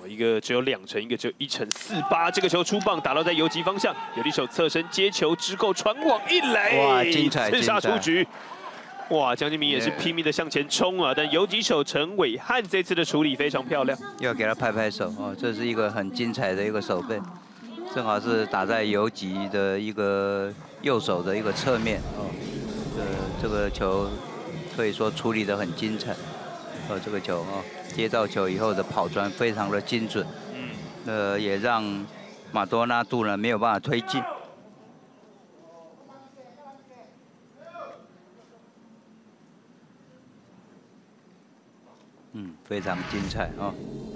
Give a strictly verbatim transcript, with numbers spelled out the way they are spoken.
一个只有两成，一个只有一成四八。这个球出棒打到在游击方向，有一手侧身接球之后传网一垒， 哇，精彩！ 刺杀出局。哇，江金明也是拼命的向前冲啊，但游击手陈伟汉这次的处理非常漂亮， 要给他拍拍手哦，这是一个很精彩的一个手背，正好是打在游击的一个右手的一个侧面哦，呃，这个球可以说处理得很精彩。 呃，这个球哦，接到球以后的跑传非常的精准，嗯，呃，也让马多纳度呢没有办法推进。嗯，非常精彩哦。